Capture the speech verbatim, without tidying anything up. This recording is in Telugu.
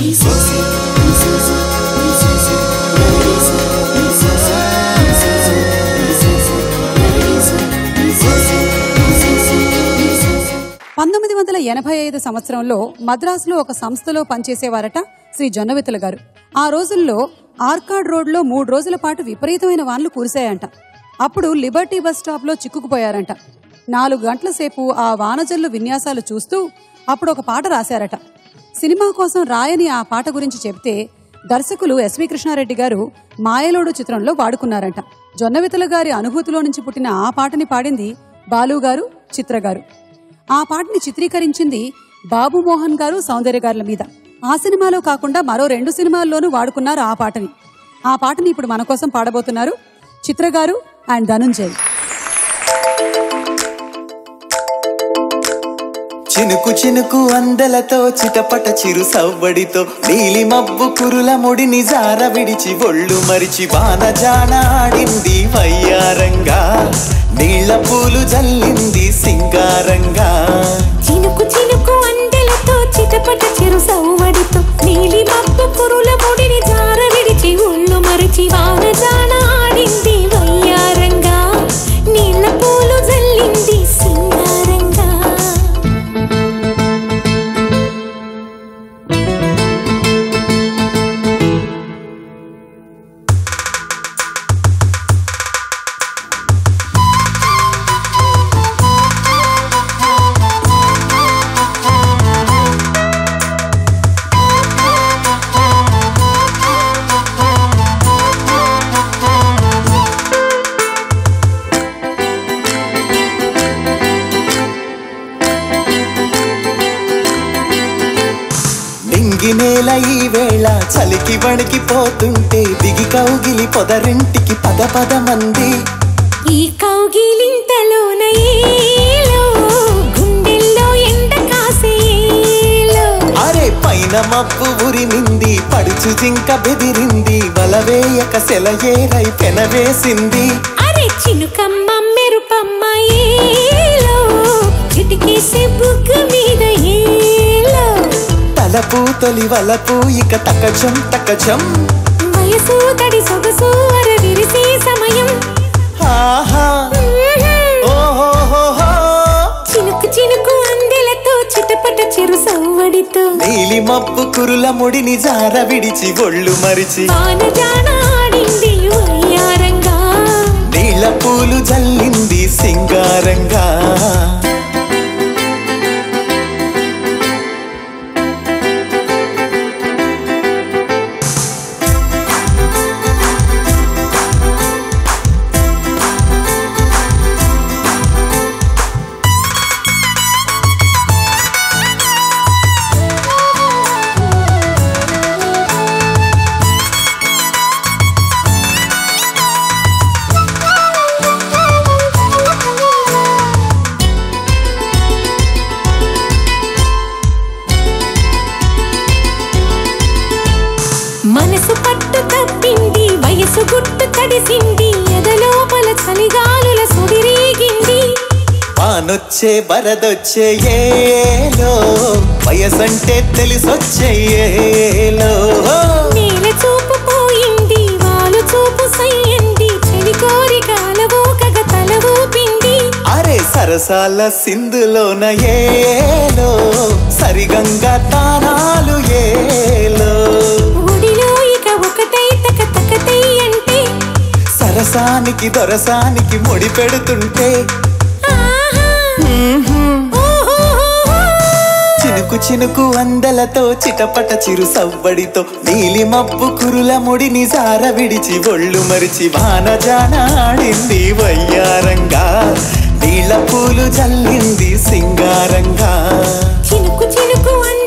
పంతొమ్మిది వందల ఎనభై ఐదు సంవత్సరంలో మద్రాసులో ఒక సంస్థలో పనిచేసేవారట శ్రీ జొన్నవితుల గారు. ఆ రోజుల్లో ఆర్కాడ్ రోడ్లో మూడు రోజుల పాటు విపరీతమైన వానలు కురిశాయంట. అప్పుడు లిబర్టీ బస్ స్టాప్ లో చిక్కుకుపోయారంట. నాలుగు గంటల సేపు ఆ వానజల్లు విన్యాసాలు చూస్తూ అప్పుడు ఒక పాట రాశారట. సినిమా కోసం రాయని ఆ పాట గురించి చెబితే దర్శకులు ఎస్వి కృష్ణారెడ్డి గారు మాయలోడు చిత్రంలో వాడుకున్నారంట. జొన్నవితుల గారి అనుభూతిలో నుంచి పుట్టిన ఆ పాటని పాడింది బాలు గారు, చిత్ర గారు. ఆ పాటని చిత్రీకరించింది బాబు మోహన్ గారు, సౌందర్య గారుల మీద. ఆ సినిమాలో కాకుండా మరో రెండు సినిమాల్లోనూ వాడుకున్నారు ఆ పాటని. ఆ పాటని ఇప్పుడు మన కోసం పాడబోతున్నారు చిత్ర గారు అండ్ ధనుంజయ్. చినుకు చినుకు అందలతో చిటపట చిరు సవ్వడితో నీలి మబ్బు కురుల ముడిని జార విడిచి ఒళ్ళు మరిచి వానజాన ఆడింది వయ్యారంగా, నీళ్ల పూలు జల్లింది సింగారంగా. చినుకు చినుకు అందలతో చిటపట చిరు సవ్వడితో నీలి మబ్బు కురుల ముడిని జార విడిచి ఒళ్ళు మరిచి వానజాన ఆడింది వయ్యారంగా, నీళ్ల పూలు జల్లింది సింగారంగా. నేల ఈ వేళ చలికి వణికిపోతుంటే దిగి కౌగిలి పొదరింటికి పద పద మంది. ఈ కౌగిలింతలోన ఏలో గుండెల్లో ఎండ కాసేలో, అరే పైన మబ్బు ఉరిమింది పడుచు జింక బెదిరింది వలవేయక సెలయేరై పెనవేసింది. అరే చినుకమ్మ మెరుపమ్మ ఏలో చిటికేసే బుగ్గ మీద ఏలో, తలపు తొలి వలపు ఇక తకచం తకచం, వయసు తడి సొగసు అర విరిసే సమయం. చినుకు చినుకు అందెలతో చిటపట చిరు సవ్వడితో నీలి మబ్బు కురుల ముడిని జార విడిచి ఒళ్ళు మరిచి వానజాన ఆడింది వయ్యారంగా, నీళ్ల పూలు జల్లింది సింగారంగా. మనసు పట్టు తప్పింది వయసు గుట్టు తడిసింది ఎదలోపల చలిగాలుల సుడిరేగింది. వానొచ్చే వరదొచ్చే ఏలో వయసంటే తెలిసొచ్చే ఏలో, నేల చూపు పోయింది వాలు చూపు సయ్యంది చెలి కోరికాలవో కగ తల ఊపింది. అరే సరసాల సింధులోన ఏలో సరిగంగా తానాలు ఏలో, సరసానికి దొరసానికి ముడి పెడుతుంటే చినుకు చినుకు అందలతో చిటపట చిరు సవ్వడితో నీలి మబ్బు కురుల ముడిని జార విడిచి ఒళ్ళు మరిచి వానజాన ఆడింది వయ్యారంగా, నీళ్ల పూలు జల్లింది సింగారంగా. చినుకు చినుకు